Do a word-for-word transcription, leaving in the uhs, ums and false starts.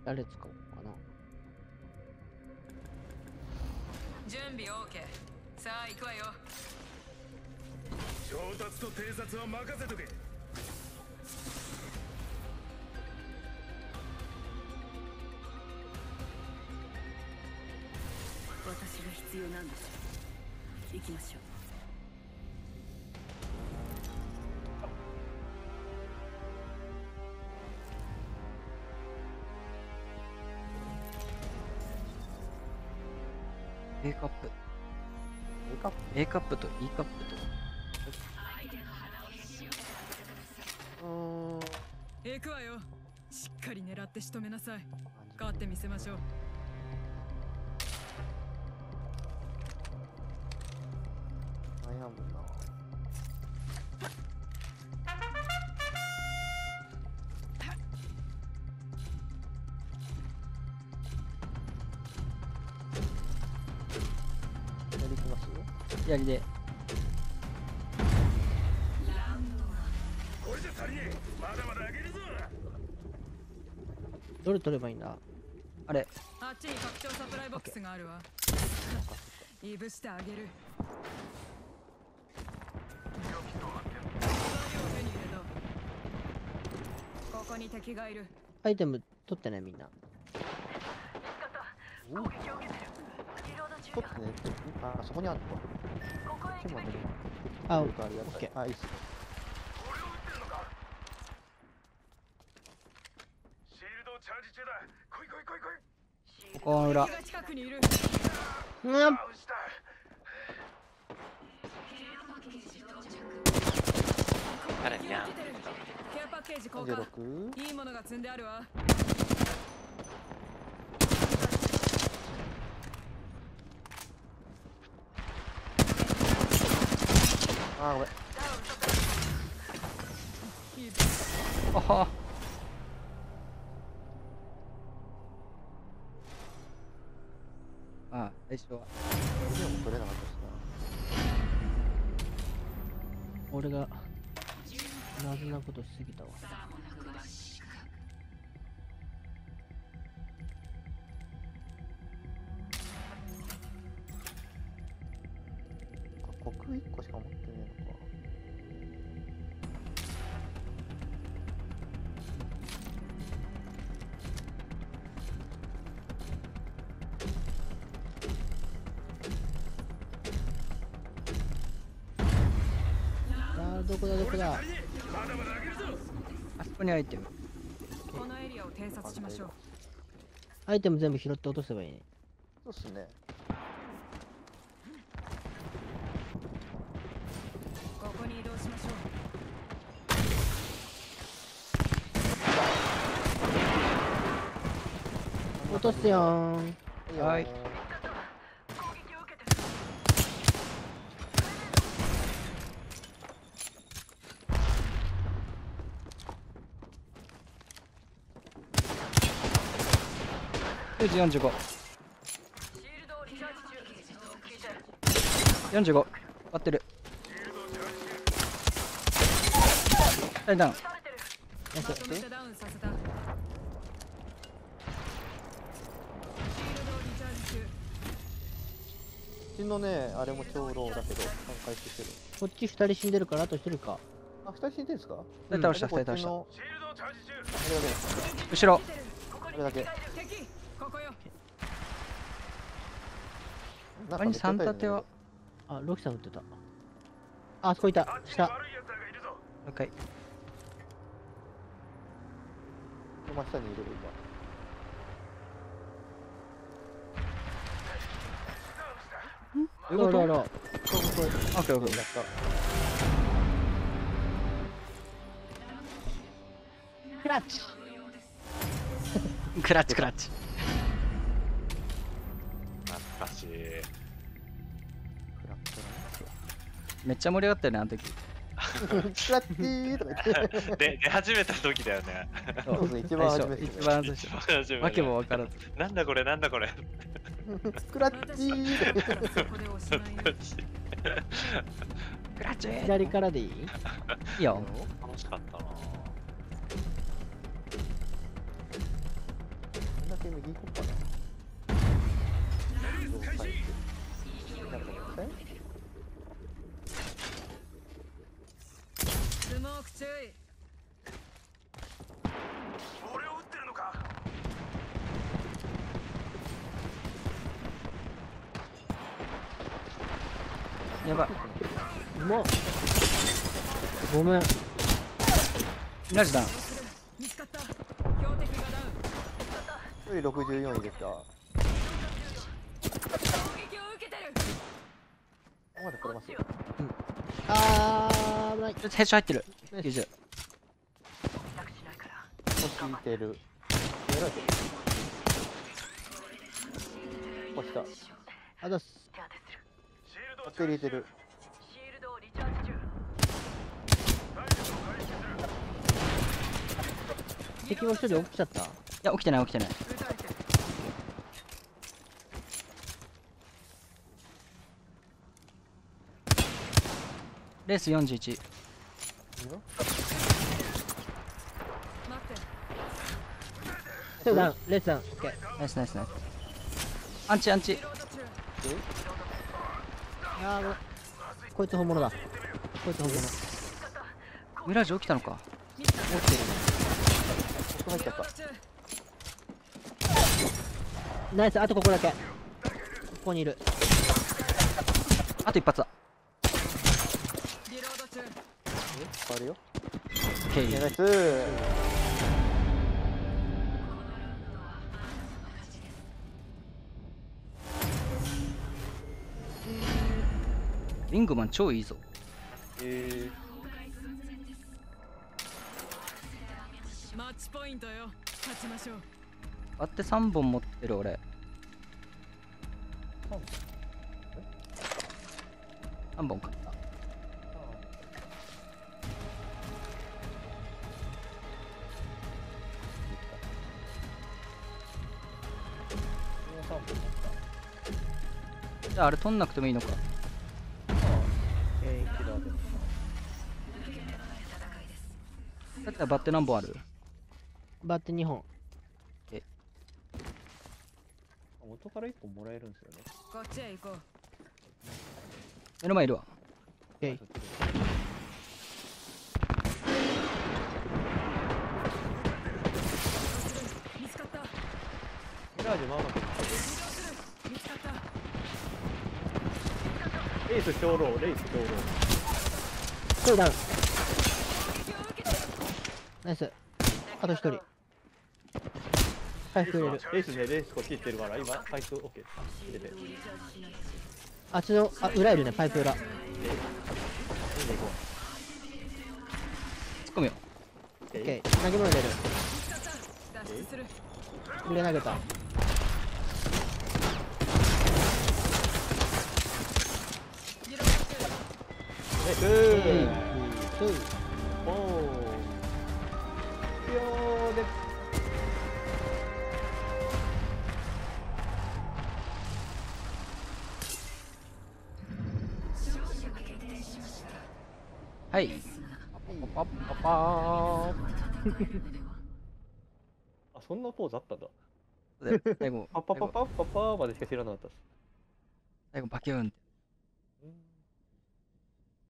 誰使おうかな。 準備 OK。さあ行くわよ。 調達と偵察は任せとけ。 私が必要なんでしょう。行きましょう。 A カップ。 A カップ A カップと E カップと。 うーん。 行くわよ。しっかり狙って仕留めなさい。勝ってみせましょう。 悩むな。やりきます？ やりで。 これじゃ足りねえ。まだまだ上げるぞ。 どれ取ればいいんだ。あれ。 あっちに拡張サプライボックスがあるわ。いぶしてあげる。ここに敵がいる。 アイテム取ってねみんな。 うん。取ってね。あ、そこにあるのか。こっちも出るな。 あ、オありがたい。 ッケー。 あ、いいっす。 俺を撃ってるのか。シールドをチャージ中だ。来い来い来い来い。 ここは裏。 敵が近くにいる。 うん。 倒した。 誰にゃん。 ケアパッケージ交じゅうろ換。 く。 いいものが積んであるわ。 あー、ごめん。 あは。ああ、最初は。 でも取れなかったし俺が謎なことしすぎたわ。 な。国いっこしか持ってねえのか。 ああ、どこだどこだ。 まだまだ上げるぞ。 あそこにアイテム。 このエリアを偵察しましょう。 アイテム全部拾って落とせばいいね。 そうっすね。 ここに移動しましょう。 落とすよーん。はい。きゅうじよんじゅうご。よんじゅうご。終わってる。はい、ダウン。 まとめてダウンさせた。シールドリチャージ中。 うちのね、あれも長老だけど、回復してる。 こっちふたり死んでるからあとひとりか。 あ、二人死んでるんですか？ ふたり倒した、 こっちふたり倒した。 のシールドをチャージ中。 あれだけ。 後ろ。 あれだけ。 敵、ここよ。 なん他に三立ては。あ、ロキさん撃ってた。あ、あそこいた。 あっちに下。 悪い奴らがいるぞ。 了解。 真下にいる今。 ロロロロ。 ここここ。 オッケーオッケー。 やった。 クラッチ。クラッチクラッチ。 懐かしい。 クラッチめっちゃ盛り上がったよね、あの時。 クラッチーとか言って。 で、出始めた時だよね。 そうですね、一番初めて。 一番最一番初。 初めわけもわからず。 なんだこれ、なんだこれ。 クラッチーとか言って。 そこでおしまいよ。 クラッチ。左からでいい？いいよ。 楽しかったな。 け右行こうかな。どう回復なんかもったいスモーク注意。 俺を撃ってるのか。 やばい。 うまっ。ごめん。 ラジだ。 見つかった。標的がダウン。 一人ろくじゅうよん入れた。こ攻撃を受けてる。 こまで来れますよ。 あー、危ない。 ちょっとヘッショ入ってる。きゅうじゅう。 もう引いてる。やられてる。こうした。 あざっす。 シールドをバッテリー入れてる。 敵も一人起きちゃった。 いや、起きてない起きてない。 撃たれてる。 レースよんじゅういち。 いいの待って。 セーダウン、レッツダウン。オッケー。 ナイスナイスナイス。アンチアンチ。 リロード中。 あー、ごめん。こいつ本物だ。こいつ本物。 ミラージュ起きたのか。 見つかった。 起きてるね。 僕入っちゃった。 リロード中。 ナイス、あとここだけ。ここにいる。 あと一発だ。 リロード中。 変わるよ。 オッケいやナイー。 ス。 リングマン超いいぞ。 えマッチポイントよ。勝ちましょう。 バッテさんぼん持ってる俺。さんぼん買った。じゃああれ取んなくてもいいのか。 えー、キラーで。 だったらバッテ何本ある？ ー、バッテにほん。 元からいっぽんもらえるんですよね。 こっちへ行こう。 目の前いるわ。 オッケー。 見つかった。 キラージュまあまあ移動する。見つかった。 レイス長老、レイス長老。 セーダウン。 攻撃を受けてる。 ナイス。あと一人。回復入れる。 レイスね、レイスこっち行ってるから、今、回復 OK。入れて。 あっちの、あ、裏いるね、パイプ裏。 突っ込むよ。 オッケー。投げ物入れる。 見つかった。脱出する。 入れ投げた。 リロード中。 レイスえい。スー。 おー。ぴょーで。 はい。 パッパッパー。あ、そんなポーズあったんだ。 で最後、 パッパッパッパッパッパーまでしか知らなかったです。 最後バキューンって。